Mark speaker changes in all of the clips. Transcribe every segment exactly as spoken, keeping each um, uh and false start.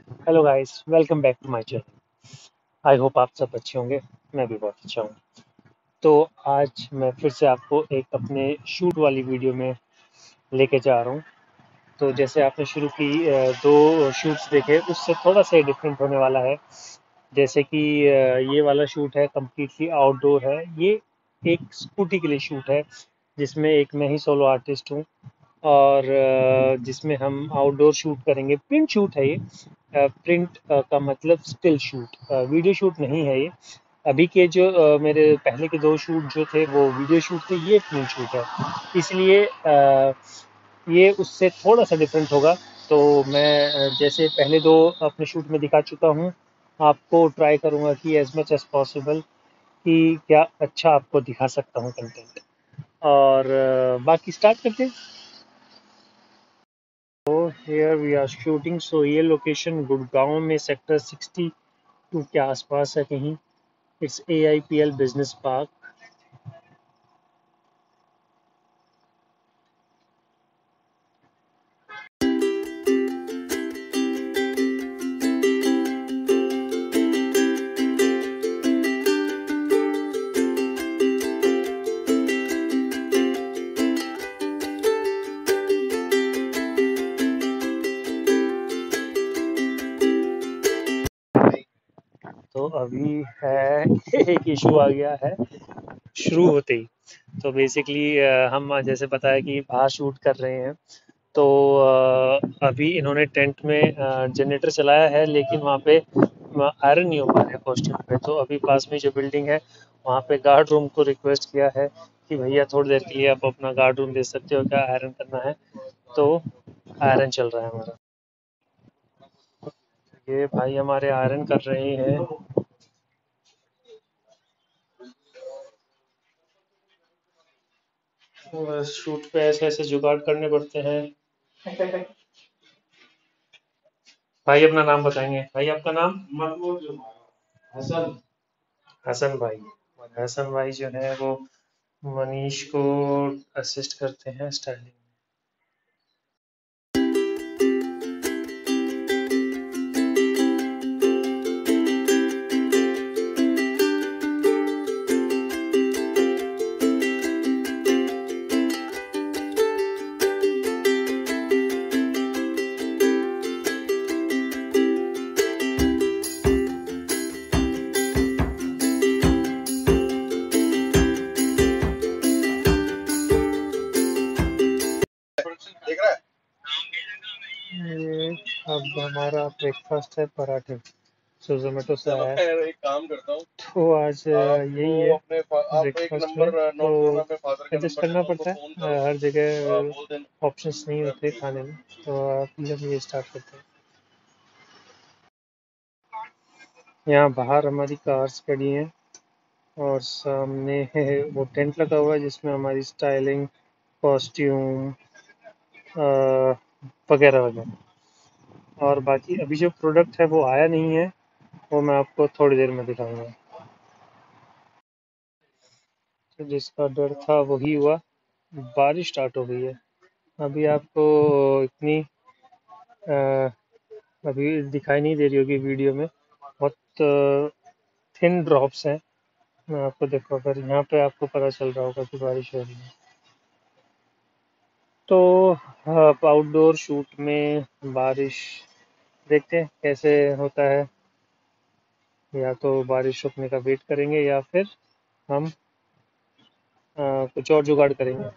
Speaker 1: Hello guys, welcome back to my channel. I hope आप सब अच्छे होंगे। मैं भी बहुत अच्छा हूँ। तो आज मैं फिर से आपको एक अपने शूट वाली वीडियो में लेके जा रहा हूँ। तो जैसे आपने शुरू की अ, दो शूट्स देखे, उससे थोड़ा सा डिफरेंट होने वाला है। जैसे कि अ, ये वाला शूट है, कम्प्लीटली आउटडोर है। ये एक स्कूटी के लिए शूट है, जिसमें एक मैं ही सोलो आर्टिस्ट हूँ। और अ, जिसमें हम आउटडोर शूट करेंगे। प्रिंट शूट है ये। प्रिंट का मतलब स्टिल शूट, वीडियो शूट नहीं है ये। अभी के जो अ, मेरे पहले के दो शूट जो थे वो वीडियो शूट थे, ये प्रिंट शूट है। इसलिए अ, ये उससे थोड़ा सा डिफरेंट होगा। तो मैं अ, जैसे पहले दो अपने शूट में दिखा चुका हूँ, आपको ट्राई करूँगा कि एज मच एज पॉसिबल कि क्या अच्छा आपको दिखा सकता हूँ कंटेंट। और अ, बाकी स्टार्ट करते हैं। Here we are shooting. So ये लोकेशन गुड़गांव में सेक्टर सिक्सटी टू के आसपास है कहीं। It's a I P L business park. तो अभी है एक इशू आ गया है शुरू होते ही। तो बेसिकली हम जैसे पता है कि बाहर शूट कर रहे हैं। तो अ, अभी इन्होंने टेंट में जनरेटर चलाया है, लेकिन वहाँ पे आयरन नहीं हो पा रहा है कॉस्ट्यूम पे। तो अभी पास में जो बिल्डिंग है, वहाँ पे गार्ड रूम को रिक्वेस्ट किया है कि भैया थोड़ी देर के लिए आप अपना गार्ड रूम दे सकते हो क्या, आयरन करना है। तो आयरन चल रहा है हमारा। ये भाई हमारे आयरन कर रहे हैं। बस शूट पे ऐसे ऐसे जुगाड़ करने पड़ते हैं। भाई अपना नाम बताएंगे? भाई आपका नाम? हसन। हसन भाई। और हसन भाई जो है वो मनीष को असिस्ट करते हैं स्टाइलिंग। ये अब हमारा ब्रेकफास्ट है पराठे। सो जोमेटो से आया है। एक काम करता हूँ, तो आज अ, यही है ब्रेकफास्ट में। तो एडजस्ट करना पड़ता है। अ, हर जगह ऑप्शंस नहीं होते खाने में। तो आप जब ये स्टार्ट करते हैं। यहाँ बाहर हमारी कार्स खड़ी हैं, और सामने है वो टेंट लगा हुआ है जिसमें हमारी स्टाइलिंग, कॉस्ट्यूम वगैरह वगैरह। और बाकी अभी जो प्रोडक्ट है वो आया नहीं है, वो मैं आपको थोड़ी देर में दिखाऊंगा। तो जिसका डर था वही हुआ। बारिश स्टार्ट हो गई है। अभी आपको इतनी अ, अभी दिखाई नहीं दे रही होगी वीडियो में। बहुत थिन ड्रॉप्स हैं। मैं आपको देखो, अगर यहाँ पे आपको पता चल रहा होगा कि बारिश हो रही है। तो आप आउटडोर शूट में बारिश देखते हैं कैसे होता है। या तो बारिश रुकने का वेट करेंगे, या फिर हम अ, कुछ और जुगाड़ करेंगे।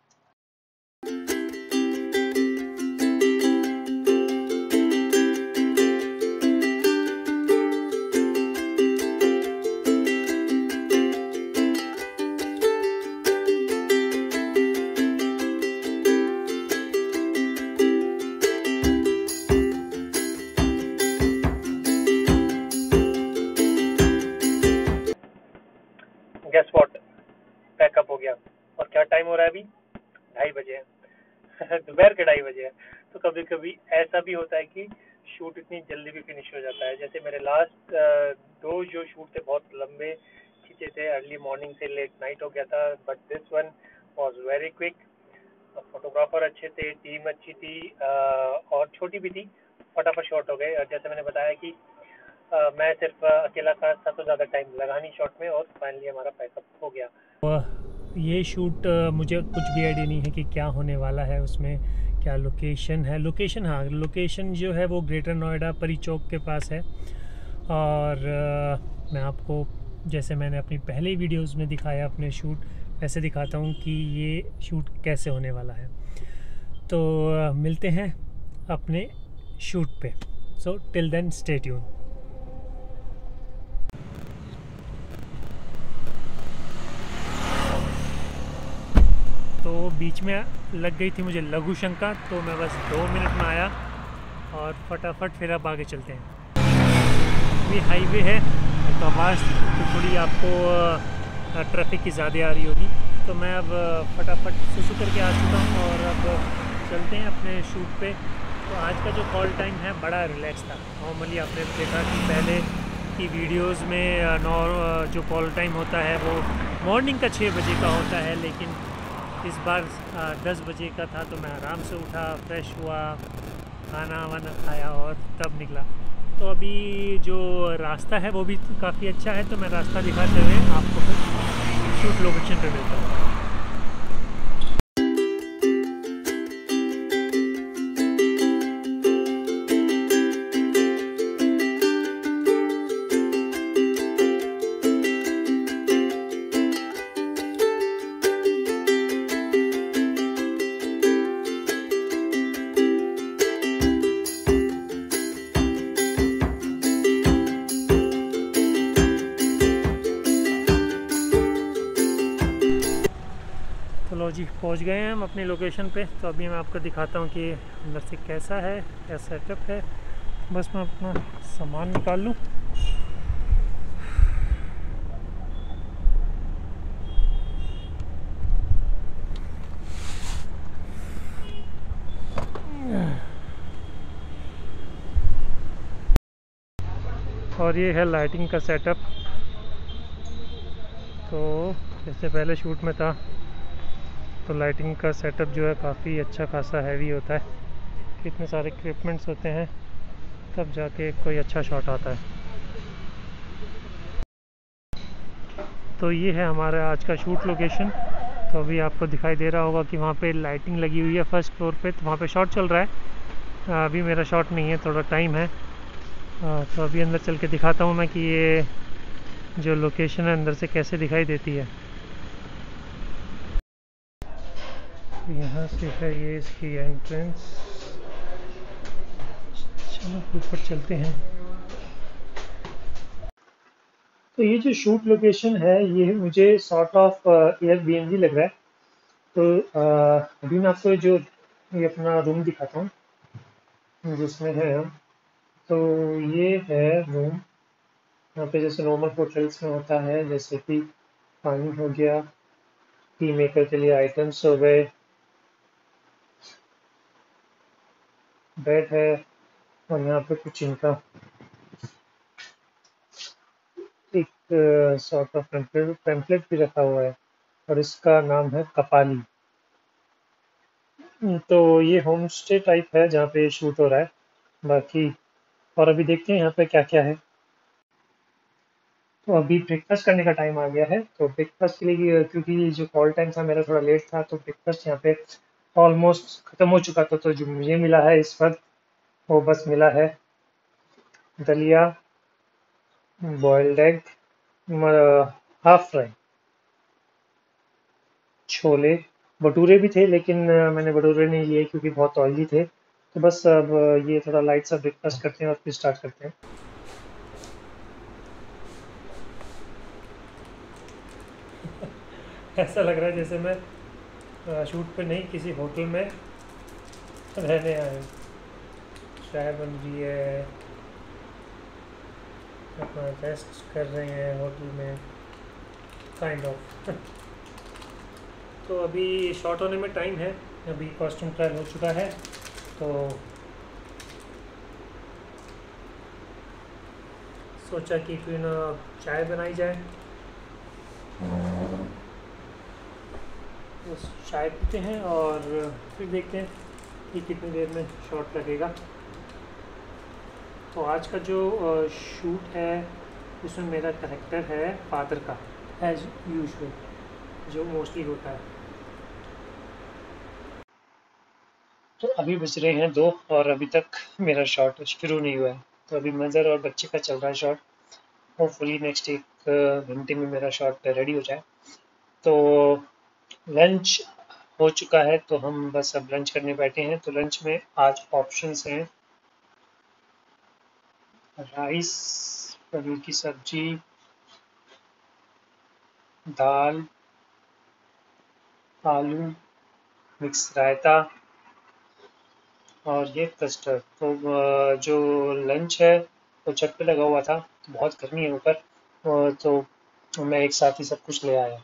Speaker 1: गेस व्हाट, पैकअप हो गया। और क्या टाइम हो रहा है अभी? ढाई बजे है। दोपहर के ढाई बजे है। तो कभी कभी ऐसा भी होता है कि शूट इतनी जल्दी भी फिनिश हो जाता है। जैसे मेरे लास्ट दो जो शूट थे बहुत लंबे खींचे थे, अर्ली मॉर्निंग से लेट नाइट हो गया था। But this one was very quick. Photographer अच्छे थे, टीम अच्छी थी, अ, और छोटी भी थी। फटाफट शॉट हो गए। और जैसे मैंने बताया कि अ, मैं सिर्फ अ, अकेला था था तो ज़्यादा टाइम लगा नहीं शॉट में, और फाइनली हमारा पैकअप हो गया। और ये शूट अ, मुझे कुछ भी आइडिया नहीं है कि क्या होने वाला है उसमें, क्या लोकेशन है। लोकेशन, हाँ, लोकेशन जो है वो ग्रेटर नोएडा परी चौक के पास है। और अ, मैं आपको, जैसे मैंने अपनी पहले वीडियोस में दिखाया अपने शूट, वैसे दिखाता हूँ कि ये शूट कैसे होने वाला है। तो अ, मिलते हैं अपने शूट पे। So till then stay tuned. तो बीच में लग गई थी मुझे लघु शंका, तो मैं बस दो मिनट में आया और फटाफट फिर अब आगे चलते हैं। ये हाईवे है तो आवाज़ तो थोड़ी आपको ट्रैफिक की ज़्यादा आ रही होगी। तो मैं अब फटाफट सुसु करके आ चुका हूँ और अब चलते हैं अपने शूट पे। तो आज का जो कॉल टाइम है बड़ा रिलैक्स था। नॉर्मली आपने देखा कि पहले की वीडियोस में नॉर जो कॉल टाइम होता है वो मॉर्निंग का छः बजे का होता है, लेकिन इस बार दस बजे का था। तो मैं आराम से उठा, फ्रेश हुआ, खाना वाना खाया और तब निकला। तो अभी जो रास्ता है वो भी काफ़ी अच्छा है, तो मैं रास्ता दिखाते हुए आपको फिर शूट लोकेशन पे मिलता हूँ। तो लो जी, पहुंच गए हैं हम अपनी लोकेशन पे। तो अभी मैं आपको दिखाता हूँ कि अंदर से कैसा है, क्या सेटअप है। बस मैं अपना सामान निकाल लूँ। और ये है लाइटिंग का सेटअप। तो जैसे पहले शूट में था, तो लाइटिंग का सेटअप जो है काफ़ी अच्छा खासा हैवी होता है। कितने सारे इक्विपमेंट्स होते हैं तब जाके कोई अच्छा शॉट आता है। तो ये है हमारा आज का शूट लोकेशन। तो अभी आपको दिखाई दे रहा होगा कि वहाँ पे लाइटिंग लगी हुई है फर्स्ट फ्लोर पे, तो वहाँ पे शॉट चल रहा है। अभी मेरा शॉट नहीं है, थोड़ा टाइम है। तो अभी अंदर चल के दिखाता हूँ मैं कि ये जो लोकेशन है अंदर से कैसे दिखाई देती है। तो यहाँ से है ये इसकी एंट्रेंस। चलो ऊपर चलते हैं। तो ये जो शूट लोकेशन है ये मुझे सॉर्ट ऑफ एयरबीएनबी लग रहा है। तो अ, अभी मैं आपको जो ये अपना रूम दिखाता हूँ जिसमें है हम। तो ये है रूम। यहाँ पे जैसे नॉर्मल होटल्स में होता है, जैसे कि पानी हो गया, टी मेकर के लिए आइटम्स हो गए, बेड है, और यहाँ पे कुछ इनका एक सॉर्ट ऑफ पैम्पलेट पैम्पलेट भी रखा हुआ है, और इसका नाम है कपाली। तो ये होम स्टे टाइप है जहाँ पे शूट हो रहा है। बाकी और अभी देखते हैं यहाँ पे क्या क्या है। तो अभी ब्रेकफास्ट करने का टाइम आ गया है। तो ब्रेकफास्ट के लिए, क्योंकि जो कॉल टाइम था मेरा थोड़ा लेट था, तो ब्रेकफास्ट यहाँ पे ऑलमोस्ट ख़त्म हो चुका था। तो जो मुझे मिला है इस वक्त वो बस मिला है दलिया, बॉइल्ड एग, हाफ फ्राई, छोले, भटूरे भी थे, लेकिन अ, मैंने भटूरे नहीं लिए क्योंकि बहुत ऑयली थे। तो बस अब अ, ये थोड़ा लाइट सा ब्रेकफास्ट करते हैं और फिर स्टार्ट करते हैं। ऐसा लग रहा है जैसे मैं अ, शूट पे नहीं, किसी होटल में रहने आया हूँ। चाय बन रही है, अपना रेस्ट कर रहे हैं होटल में, काइंड ऑफ। तो अभी शॉर्ट होने में टाइम है। अभी कॉस्ट्यूम ट्रायल हो चुका है, तो सोचा कि क्यों ना चाय बनाई जाए। बस चाय पीते हैं और फिर देखते हैं कि कितनी देर में शॉट लगेगा। तो आज का जो शूट है उसमें मेरा कैरेक्टर है फादर का, एज यूजुअल जो मोस्टली होता है। तो अभी बज रहे हैं दो और अभी तक मेरा शॉट शुरू नहीं हुआ है। तो अभी मदर और बच्चे का चल रहा है शॉट। होपफुली नेक्स्ट एक घंटे में मेरा शॉट रेडी हो जाए। तो लंच हो चुका है, तो हम बस अब लंच करने बैठे हैं। तो लंच में आज ऑप्शंस हैं राइस, पनीर की सब्जी, दाल, आलू मिक्स रायता और ये कस्टर्ड। तो जो लंच है वो छत पे लगा हुआ था, तो बहुत गर्मी है ऊपर, तो मैं एक साथ ही सब कुछ ले आया।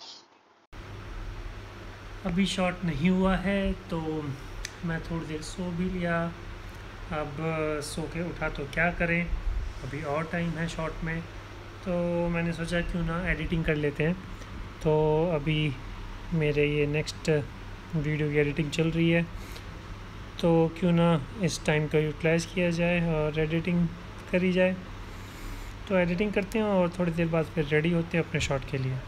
Speaker 1: अभी शॉट नहीं हुआ है तो मैं थोड़ी देर सो भी लिया। अब सो के उठा तो क्या करें, अभी और टाइम है शॉट में, तो मैंने सोचा क्यों ना एडिटिंग कर लेते हैं। तो अभी मेरे ये नेक्स्ट वीडियो की एडिटिंग चल रही है, तो क्यों ना इस टाइम का यूटिलाइज़ किया जाए और एडिटिंग करी जाए। तो एडिटिंग करते हैं और थोड़ी देर बाद फिर रेडी होते हैं अपने शॉट के लिए।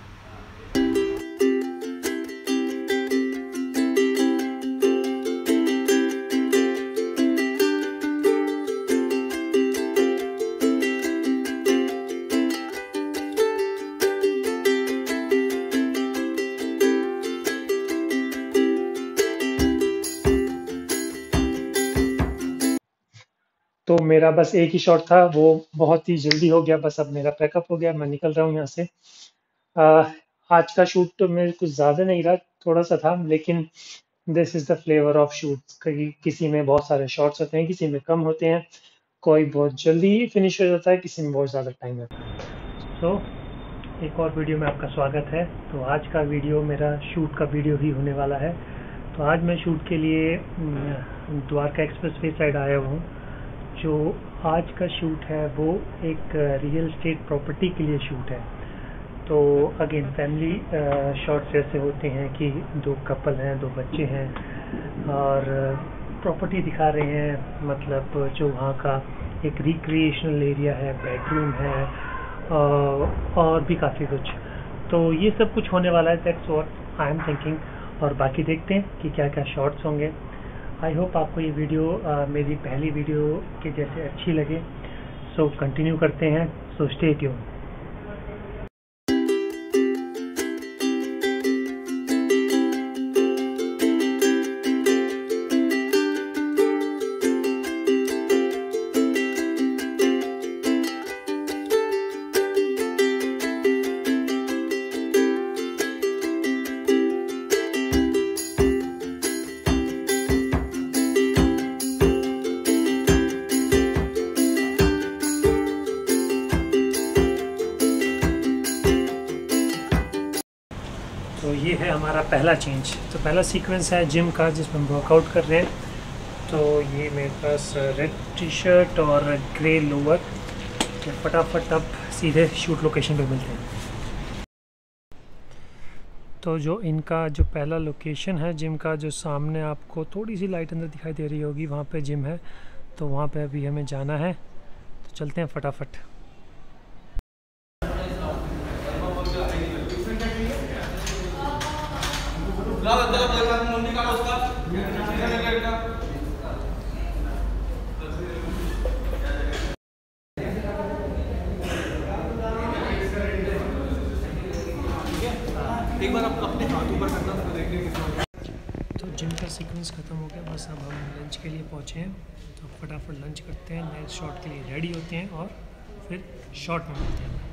Speaker 1: तो मेरा बस एक ही शॉट था, वो बहुत ही जल्दी हो गया। बस अब मेरा पैकअप हो गया, मैं निकल रहा हूँ यहाँ से। आ, आज का शूट तो मेरे कुछ ज़्यादा नहीं रहा, थोड़ा सा था, लेकिन this is the flavour of shoot. किसी में बहुत सारे शॉट्स होते हैं, किसी में कम होते हैं, कोई बहुत जल्दी फिनिश हो जाता है, किसी में बहुत ज़्यादा टाइम लगता है। तो एक और वीडियो में आपका स्वागत है। तो आज का वीडियो मेरा शूट का वीडियो ही होने वाला है। तो आज मैं शूट के लिए द्वारका एक्सप्रेसवे साइड आया हूँ। जो आज का शूट है वो एक रियल एस्टेट प्रॉपर्टी के लिए शूट है। तो अगेन फैमिली शॉट्स जैसे होते हैं कि दो कपल हैं, दो बच्चे हैं और प्रॉपर्टी दिखा रहे हैं, मतलब जो वहाँ का एक रिक्रिएशनल एरिया है, बेडरूम है और भी काफ़ी कुछ। तो ये सब कुछ होने वाला है, that's what I am thinking. और बाकी देखते हैं कि क्या क्या शॉट्स होंगे। आई होप आपको ये वीडियो आ, मेरी पहली वीडियो के जैसे अच्छी लगे। सो कंटिन्यू करते हैं, सो स्टे ट्यून। तो ये है हमारा पहला चेंज। तो पहला सीक्वेंस है जिम का, जिसमें हम वर्कआउट कर रहे हैं। तो ये मेरे पास रेड टी शर्ट और ग्रे लोअर। तो फटाफट अब सीधे शूट लोकेशन पे मिलते हैं। तो जो इनका जो पहला लोकेशन है जिम का, जो सामने आपको थोड़ी सी लाइट अंदर दिखाई दे रही होगी, वहाँ पे जिम है। तो वहाँ पे अभी हमें जाना है, तो चलते हैं फटाफट।
Speaker 2: एक बार आप अपने हाथ ऊपर करना तो देखिए कितना।
Speaker 1: तो जिम का सीक्वेंस ख़त्म हो गया, बस अब हम लंच के लिए पहुँचे हैं। तो फटाफट लंच करते हैं, नेक्स्ट शॉट के लिए रेडी होते हैं और फिर शॉट में मिलते हैं।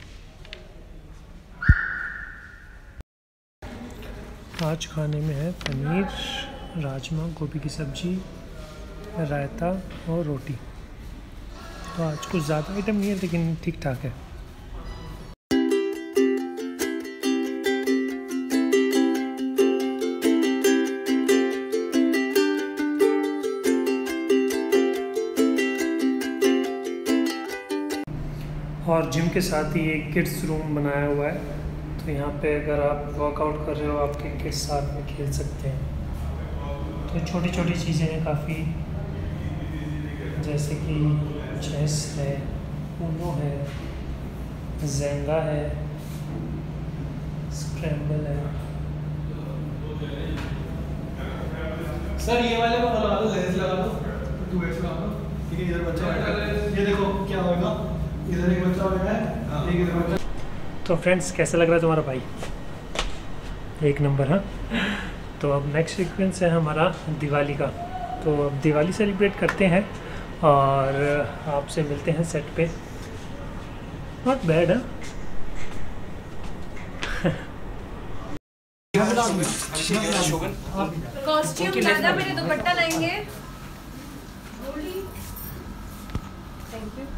Speaker 1: आज खाने में है पनीर, राजमा, गोभी की सब्ज़ी, रायता और रोटी। तो आज कुछ ज़्यादा आइटम नहीं है, लेकिन ठीक ठाक है। और जिम के साथ ही एक किड्स रूम बनाया हुआ है। तो यहाँ पे अगर आप वर्कआउट कर रहे हो, आपके किड्स साथ में खेल सकते हैं। तो छोटी छोटी चीज़ें हैं काफ़ी, जैसे कि चेस है, ऊनो है, जेंगा है, स्क्रैम्बल है।
Speaker 2: सर ये वाले को लगा दो, लेंस लगा दो, टू एक्स लगा दो, ठीक है। इधर बच्चा बैठा है, ये देखो क्या होगा, इधर एक बच्चा बैठा है, एक इधर बच्चा।
Speaker 1: तो फ्रेंड्स, कैसा लग रहा है तुम्हारा भाई? एक नंबर। हाँ, तो अब नेक्स्ट सीक्वेंस है हमारा दिवाली का। तो अब दिवाली सेलिब्रेट करते हैं और आपसे मिलते हैं सेट पे। Not bad. है
Speaker 3: कॉस्ट्यूम ज्यादा, मेरे दुपट्टा लाएंगे। Thank you.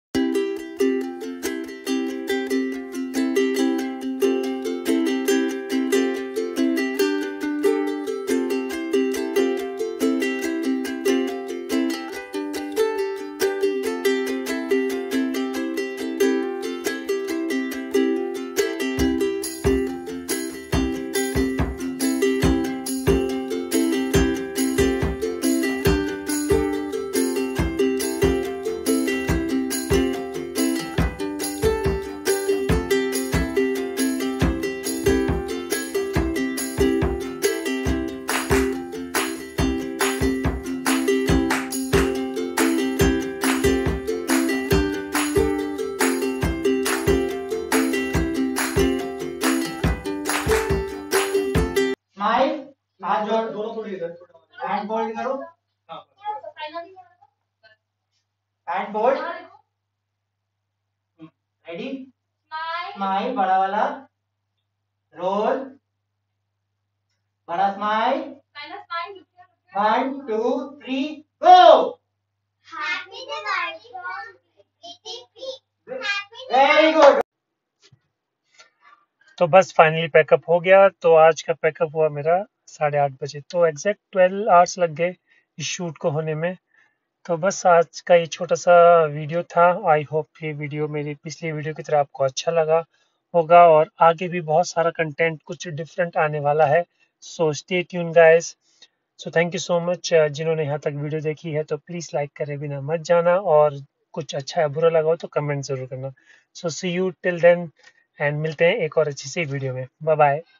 Speaker 4: स्माइल, हाथ जोड़,
Speaker 2: दोनों थोड़ी इधर,
Speaker 4: हैंड फोल्ड करो,
Speaker 2: हाँ
Speaker 4: हैंड फोल्ड, रेडी, स्माइल, बड़ा वाला, रोल, बड़ा smile, one two three go. Very good.
Speaker 1: तो बस फाइनली पैकअप हो गया। तो आज का पैकअप हुआ मेरा साढ़े आठ बजे। तो एग्जैक्ट ट्वेल्व आवर्स लग गए इस शूट को होने में। तो बस आज का ये छोटा सा वीडियो था। आई होप ये वीडियो मेरी पिछली वीडियो की तरह आपको अच्छा लगा होगा और आगे भी बहुत सारा कंटेंट कुछ डिफरेंट आने वाला है। So stay tuned guys. So thank you so much. जिन्होंने यहाँ तक वीडियो देखी है तो प्लीज़ लाइक करे बिना मत जाना और कुछ अच्छा या बुरा लगा हो तो कमेंट ज़रूर करना। So see you till then and मिलते हैं एक और अच्छी सी वीडियो में। Bye bye.